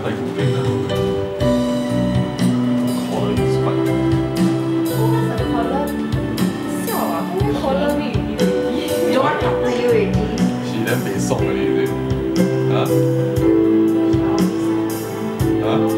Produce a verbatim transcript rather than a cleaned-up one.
太古典啦。Color is fun. What's the color? Siao ah, how many color we already? Don't want to play already. She then 被送了，is it? 啊？啊？